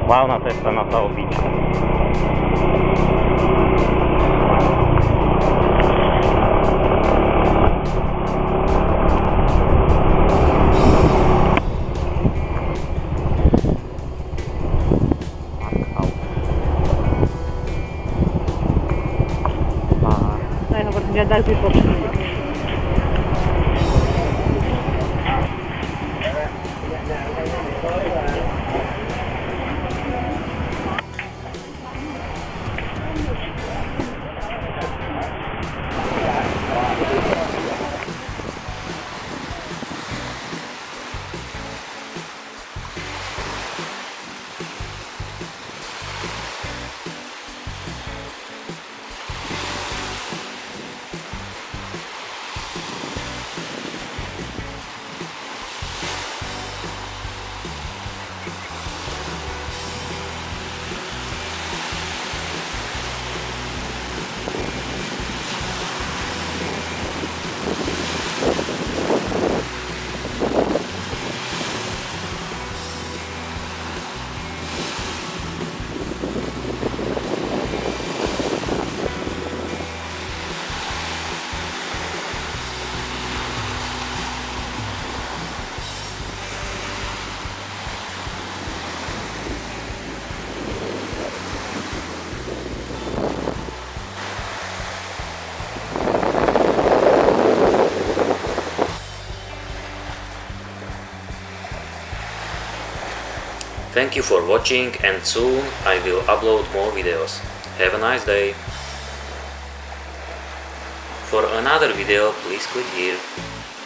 Hlavná cesta na South Beach. Daj si Thank you for watching, and soon I will upload more videos. Have a nice day! For another video, please click here.